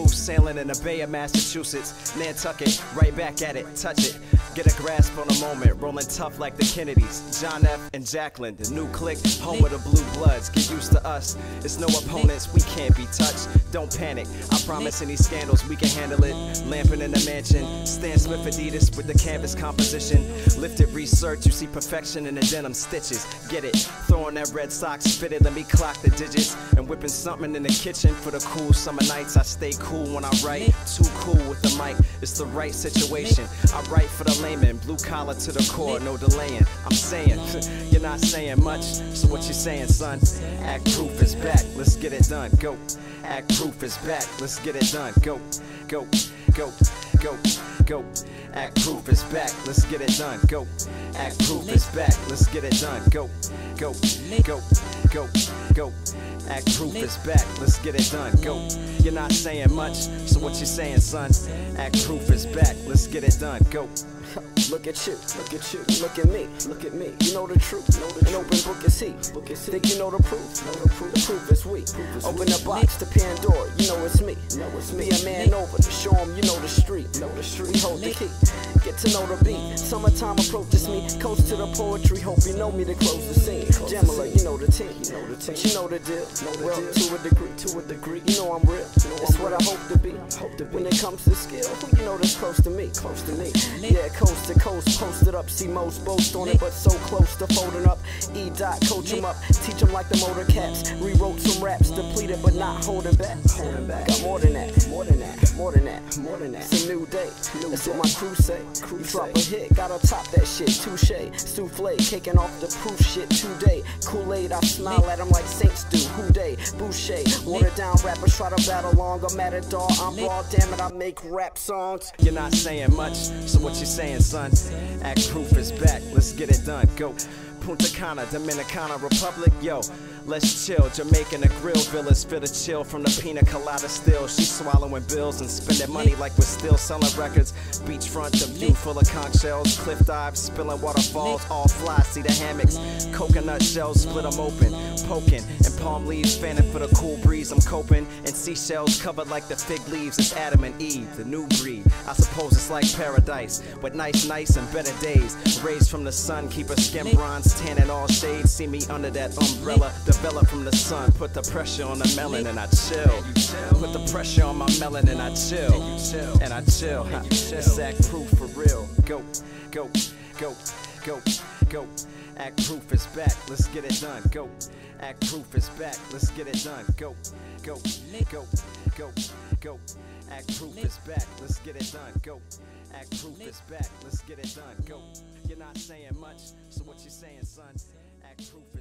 smooth sailing in the Bay of Massachusetts. Nantucket, right back at it, touch it. Get a grasp on the moment, rolling tough like the Kennedys. John F. and Jacqueline, the new clique, home of the Blue Bloods. Get used to us, it's no opponents, we can't be touched. Don't panic, I promise any scandals, we can handle it. Lamping in the mansion, Stan Smith Adidas with the canvas composition. Lifted research, you see perfection in the denim stitches. Get it, throwing that red socks fitted, let me clock the digits. And whipping something in the kitchen for the cool summer nights. I stay cool when I write, too cool with the mic. It's the right situation, I write for the layman. Blue collar to the core, no delaying. I'm saying, you're not saying much, so what you saying, son? Act Proof is back, let's get it done, go. Act Proof is back, let's get it done, go, go, go, go, go. Act Proof is back, let's get it done, go. Act Proof is back, let's get it done, go, go, go, go, go. Act Proof is back, let's get it done, go. You're not saying much, so what you saying, son? Act Proof is back, let's get it done, go. Look at you, look at you, look at me, look at me. You know the truth, an open book is he. Think you know the proof, the proof is we. Open the box to Pandora, you know it's me. Be a man over to show him you know the street. We hold the key, get to know the beat. Summertime approaches me, coast to the poetry. Hope you know me to close the scene. Jamila, you know the team, but you know the deal. Well, to a degree, you know I'm real. It's what I hope to be. When it comes to skill, who you know that's close to me? Yeah, coast to coast, posted up. See most boast on it, but so close to folding up. E-Dot, coach him up, teach him like the motor cats. Rewrote some raps, depleted but not holding back. Got more than that, more than that, more than that, more than that. It's a new day, that's what my crew say. You drop a hit, gotta top that shit. Touche, souffle, caking off the proof shit today. Kool-Aid, I smile at him like saints do. Who they? Boucher, watered down rappers try to battle long. I'm at a dog, I'm raw, damn it, I make rap songs. You're not saying much, so what you saying, son? Act Proof is back, let's get it done, go. Punta Cana, Dominicana Republic, yo, let's chill. Jamaican, the grill villas, feel the chill from the pina colada still. She's swallowing bills and spending money like we're still selling records. Beachfront, the view full of conch shells, cliff dives, spilling waterfalls, all fly, see the hammocks. Coconut shells, split them open, poking, and palm leaves fanning for the cool breeze. I'm coping, and seashells covered like the fig leaves. It's Adam and Eve, the new breed. I suppose it's like paradise, with nice nights and better days. Rays from the sun, keep her skin bronze, tan in all shades. See me under that umbrella, develop from the sun. Put the pressure on the melon and I chill. Put the pressure on my melon and I chill. And I chill. It's Act Proof for real. Go, go, go, go, go. Act Proof is back, let's get it done. Go. Act Proof is back, let's get it done. Go, go, go, go, go. Act Proof is back, let's get it done. Go. Act Proof is back, let's get it done. Go. You're not saying much, so what you saying, son? Act Proof